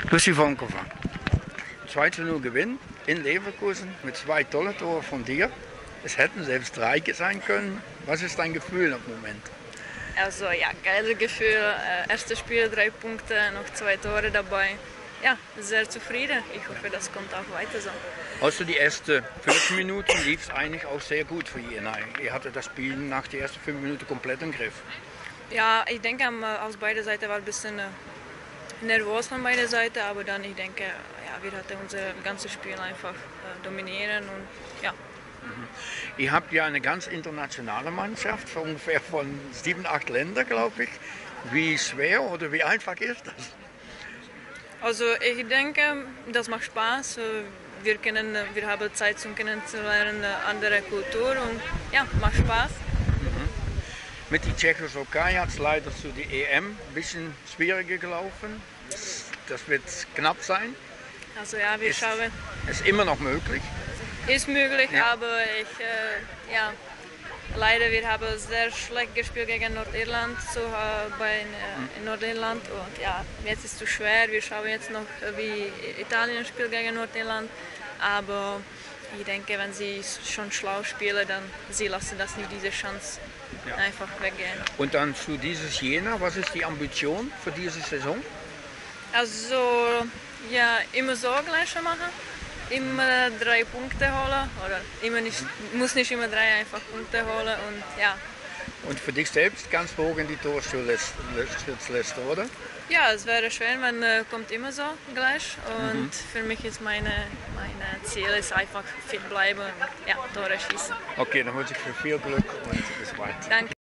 Lucy Vonkova. 2:0 Gewinn in Leverkusen mit 2 tolle Tore von dir. Es hätten selbst 3 sein können. Was ist dein Gefühl im Moment? Also ja, geiles Gefühl. Erstes Spiel 3 Punkte, noch 2 Tore dabei. Ja, sehr zufrieden. Ich hoffe, das kommt auch weiter so. Also die ersten 5 Minuten lief es eigentlich auch sehr gut für Jena. Ihr hattet das Spiel nach den ersten 5 Minuten komplett im Griff. Ja, ich denke, aus beider Seiten war ein bisschen nervös von beider Seiten, aber dann, ich denke, ja, wir hatten unser ganzes Spiel einfach dominieren und ja. Ihr habt ja eine ganz internationale Mannschaft, ungefähr von 7, 8 Ländern, glaube ich. Wie schwer oder wie einfach ist das? Also ich denke, das macht Spaß. Wir haben Zeit zum Kennenzulernen, andere Kultur und ja, macht Spaß. Mit der Tschechoslowakei hat es leider zu der EM ein bisschen schwieriger gelaufen. Das wird knapp sein. Also ja, wir schauen. Ist immer noch möglich. Ist möglich, Ja. aber leider wir haben sehr schlecht gespielt gegen Nordirland in Nordirland und ja, jetzt ist es zu schwer. Wir schauen jetzt noch, wie Italien spielt gegen Nordirland, aber ich denke, wenn sie schon schlau spielen, dann sie lassen das nicht diese Chance einfach weggehen. Und dann zu dieses Jena, was ist die Ambition für diese Saison? Also ja, immer so gleich machen. Immer 3 Punkte holen oder muss nicht immer 3 einfach Punkte holen und ja. Und für dich selbst ganz hoch in die Torschützliste, oder? Ja, es wäre schön, wenn kommt immer so gleich und für mich ist meine Ziel ist einfach fit bleiben und ja, Tore schießen. Okay, dann wünsche ich dir viel Glück und bis bald. Danke.